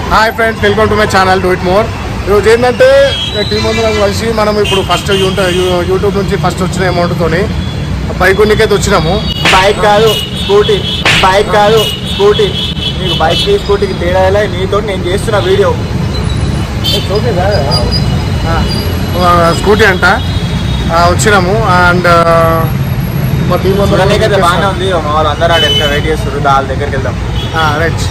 Hi friends, welcome to my channel do it more. ఈరోజు ఏంటంటే team అందరం కలిసి మనం ఇప్పుడు ఫస్ట్ యూట్యూబ్ నుంచి ఫస్ట్ వచ్చిన అమౌంట్తో బైక్ కొన్నికైతే వచ్చినాము. బైక్ కాదు స్కూటీ, నీకు బైక్కి స్కూటీకి తేడా ఎలా? నీతో నేను చేస్తున్న వీడియో స్కూటీ అంట వచ్చినాము. అండ్ మా టీం అయితే బాగానే ఉంది. మా వాళ్ళు అందరూ ఆడ ఎంత వెయిట్ చేస్తారు, వాళ్ళ దగ్గరికి వెళ్దాం. రైట్.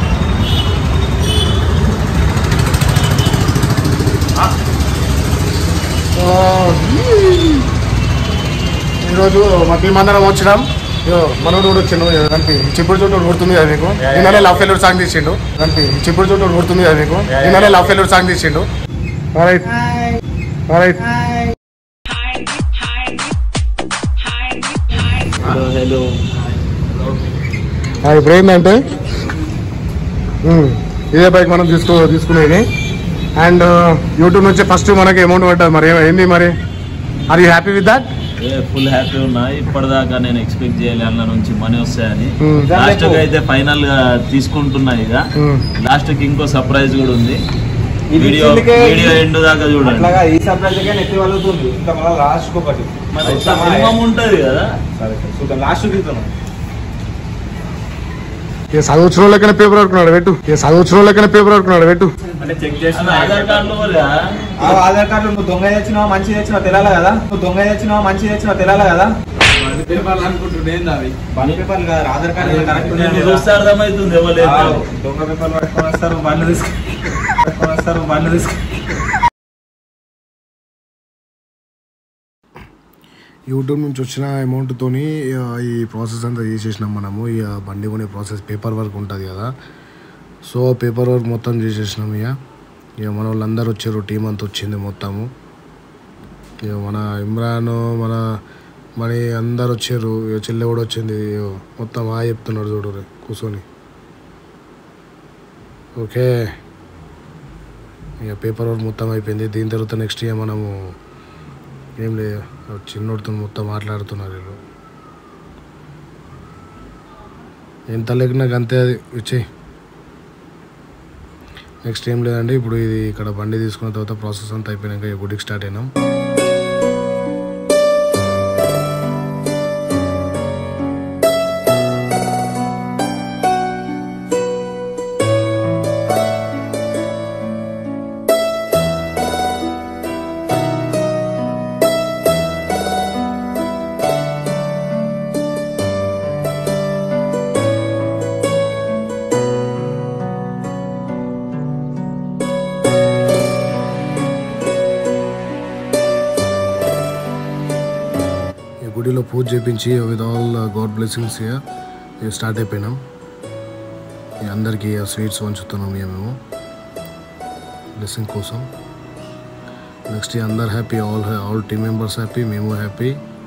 ఈరోజు మా టీం అందరం వచ్చినాం. మనోడు కూడా వచ్చిండు. దానికి చిప్పుడు చోటు కొడుతుంది కదా మీకు. నిన్ననే లవ్ ఫెయిల్యూర్ సాంగ్ తీసిండు. దానికి చిప్పుడు చోటు కొడుతుంది కదా మీకు. నిన్ననే లవ్ ఫెయిల్యూర్ సాంగ్ తీసిండు. Right right. హలో ఇప్పుడు ఏంటంటే ఇదే బైక్ మనం తీసుకునేది. అండ్ యూట్యూబ్ నుంచి ఫస్ట్ మనకి అమౌంట్ పడ్డది. మరి ఏంది మరి? Are you happy with that? Full happy ఉన్నా. ఇప్పటిదాకా నేను ఎక్స్పెక్ట్ చేయలే అందులో నుంచి మనీ వస్తాయని. లాస్ట్ కి అయితే ఫైనల్ గా తీసుకుంటున్నా. ఇక లాస్ట్ కి ఇంకో సర్ప్రైజ్ కూడా ఉంది. వీడియో ఎండ్ దాకా చూడండి. ఈ సర్ప్రైజ్ నెత్తి వలుగుతుంది. ఇంకా మళ్ళీ లాస్ట్ ఒకటి మినిమం ఉంటది కదా. లాస్ట్ తీస్తున్నాం. సంవత్సరం లెక్కన పేపర్ వర్కున్నాడు పెట్టు. అంటే చెక్ చేసిన ఆధార్ కార్డు ఆధార్ కార్డు నువ్వు దొంగ తెచ్చినావా మంచి తెచ్చినావా తెలియాలి కదా. పేపర్లు అనుకుంటుండే బండి పేపర్లు కాదు, ఆధార్ కార్డు కరెక్ట్ చూస్తే అర్థమవుతుంది. దొంగ పేపర్లు పట్టుకొని వస్తారు, బండ్లు తీసుకు. యూట్యూబ్ నుంచి వచ్చిన అమౌంట్తో ఈ ప్రాసెస్ అంతా చేసేసినాం మనము. ఇక బండి కొనే ప్రాసెస్ పేపర్ వర్క్ ఉంటుంది కదా. సో పేపర్ వర్క్ మొత్తం చేసేసినాం. ఇక మన వాళ్ళందరూ వచ్చారు, టీం అంతా వచ్చింది మొత్తము. ఇక మన ఇమ్రాన్, మన మనీ అందరు వచ్చారు. ఇక చెల్లె కూడా వచ్చింది. మొత్తం చెప్తున్నాడు చూడు కూర్చొని. ఓకే, ఇక పేపర్ వర్క్ మొత్తం అయిపోయింది. దీని తర్వాత నెక్స్ట్ ఇక మనము ఏం లేదు, చిన్నోడితో మొత్తం మాట్లాడుతున్నారు వీళ్ళు. ఎంత లేక నాకు అంతే, అది వచ్చేయి. నెక్స్ట్ ఏం లేదండి, ఇప్పుడు ఇది ఇక్కడ బండి తీసుకున్న తర్వాత ప్రాసెస్ అంతా అయిపోయినాక గుడికి స్టార్ట్ అయినాం. గుడిలో పూజ చేయించి with all God blessings start అయిపోయినాం. అందరికీ స్వీట్స్ పంచుతున్నాం మేము బ్లెస్సింగ్ కోసం. నెక్స్ట్ అందరు happy, all team members happy, మేము హ్యాపీ.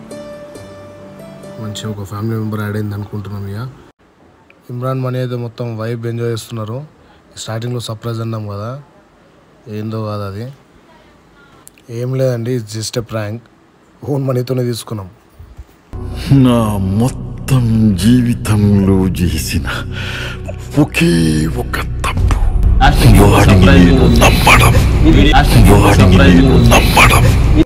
మంచిగా ఒక ఫ్యామిలీ మెంబర్ యాడ్ అయింది అనుకుంటున్నాం. ఇమ్రాన్ మనీ అయితే మొత్తం వైబ్ ఎంజాయ్ చేస్తున్నారు. స్టార్టింగ్లో సర్ప్రైజ్ అన్నాం కదా, ఏందో కాదు అది. ఏం లేదండి, it's just a prank. Own మనీతోనే తీసుకున్నాం. నా మొత్తం జీవితంలో చేసిన ఒకే ఒక తప్పు, వాడిని నమ్మడం.